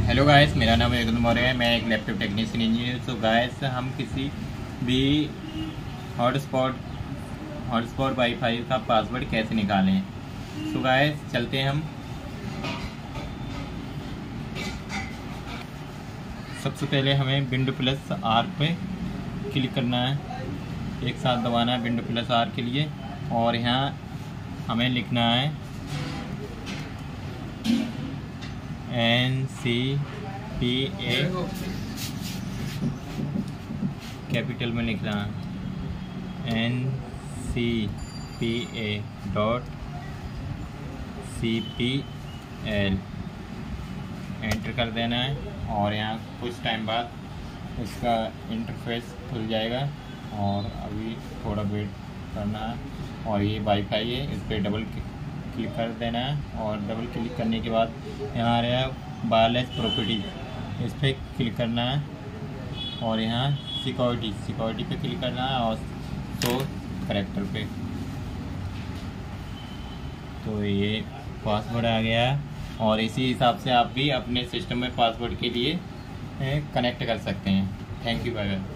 Hello guys, मेरा नाम युगंधर मौर्य है। मैं एक लैपटॉप टेक्नीशियन इंजीनियर। तो गाइस, हम किसी भी हॉटस्पॉट वाईफाई का पासवर्ड कैसे निकालें। तो गाइस चलते हैं हम। सबसे पहले हमें विंडो प्लस आर पे क्लिक करना है, एक साथ दबाना है विंडो प्लस आर के लिए। और यहाँ हमें लिखना है NCPA, कैपिटल में लिखना है NCPA.CPL, एंटर कर देना है। और यहाँ कुछ टाइम बाद इसका इंटरफेस खुल जाएगा और अभी थोड़ा वेट करना है। और ये वाईफाई है, इस पर डबल क्लिक कर देना है। और डबल क्लिक करने के बाद यहाँ आ रहा है वायरलेस प्रॉपर्टीज, इस पर क्लिक करना है। और यहाँ सिक्योरिटी पे क्लिक करना है और शो करैक्टर पे। तो ये पासवर्ड आ गया है। और इसी हिसाब से आप भी अपने सिस्टम में पासवर्ड के लिए कनेक्ट कर सकते हैं। Thank you, bye bye.